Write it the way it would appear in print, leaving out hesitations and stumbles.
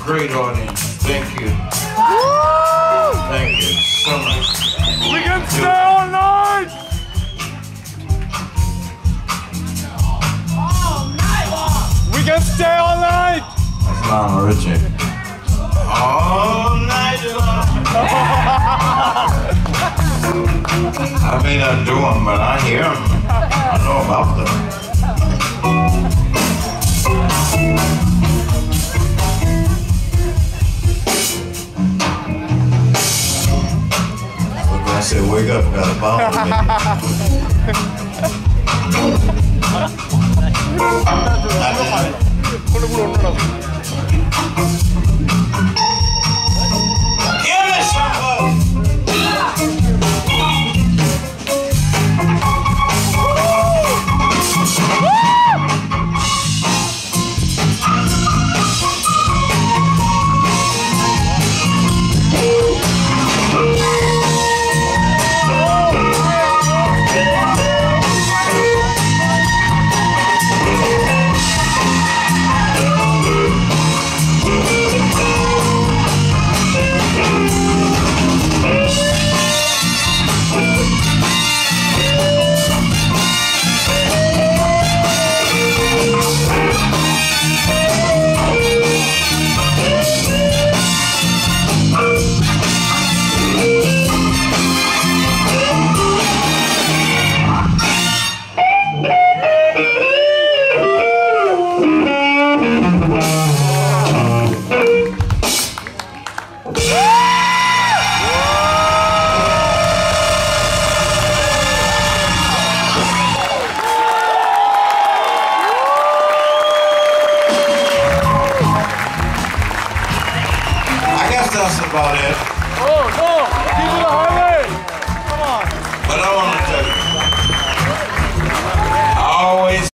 great audience. Thank you. Thank you so much. We can stay all night! We can stay all night! That's Lionel Richie. All night long. I may not do them, but I hear them. I know about them. I said, wake up, got a bottle Give me some that's about it. Oh, no!